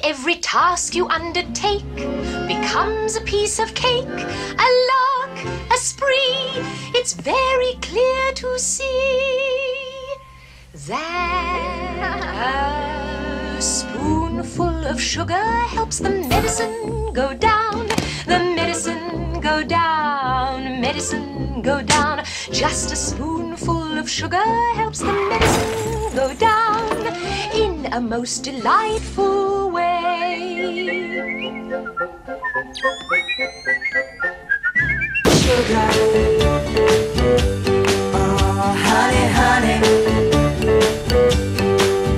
every task you undertake becomes a piece of cake, a lark, a spree. It's very clear to see that a spoonful of sugar helps the medicine go down, the medicine go down, medicine go down. Just a spoonful of sugar helps the medicine go down in a most delightful way.